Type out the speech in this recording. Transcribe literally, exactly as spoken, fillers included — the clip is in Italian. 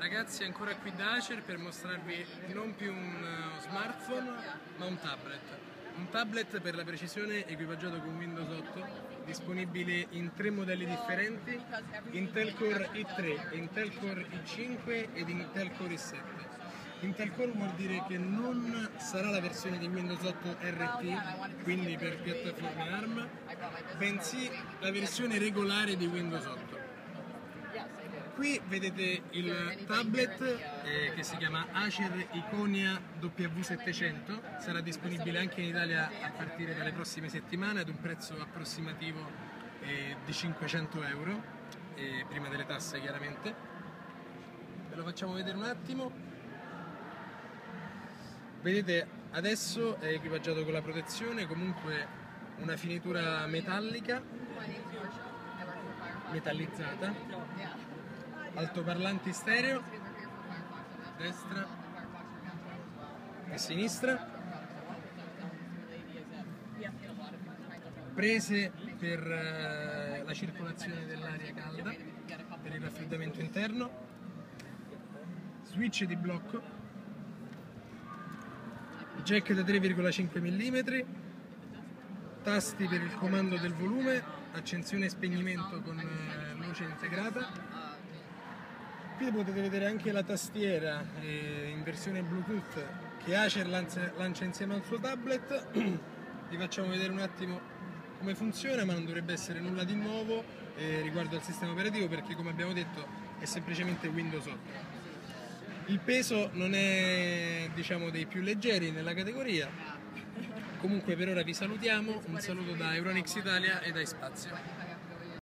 Ragazzi, ancora qui da Acer per mostrarvi non più un uh, smartphone ma un tablet. Un tablet per la precisione equipaggiato con Windows otto, disponibile in tre modelli differenti: Intel Core i tre, Intel Core i cinque ed Intel Core i sette. Intel Core vuol dire che non sarà la versione di Windows otto R T, quindi per piattaforme ARM, bensì la versione regolare di Windows otto. Qui vedete il tablet eh, che si chiama Acer Iconia W settecento, sarà disponibile anche in Italia a partire dalle prossime settimane ad un prezzo approssimativo eh, di cinquecento euro, eh, prima delle tasse chiaramente. Ve lo facciamo vedere un attimo. Vedete, adesso è equipaggiato con la protezione, comunque una finitura metallica, metallizzata. Altoparlanti stereo, destra e sinistra, prese per eh, la circolazione dell'aria calda, per il raffreddamento interno, switch di blocco, jack da tre virgola cinque millimetri, tasti per il comando del volume, accensione e spegnimento con eh, luce integrata. Qui potete vedere anche la tastiera eh, in versione Bluetooth che Acer lancia, lancia insieme al suo tablet. Vi facciamo vedere un attimo come funziona, ma non dovrebbe essere nulla di nuovo eh, riguardo al sistema operativo, perché come abbiamo detto è semplicemente Windows otto. Il peso non è, diciamo, dei più leggeri nella categoria. Comunque per ora vi salutiamo, un saluto da Euronics Italia e da iSpazio.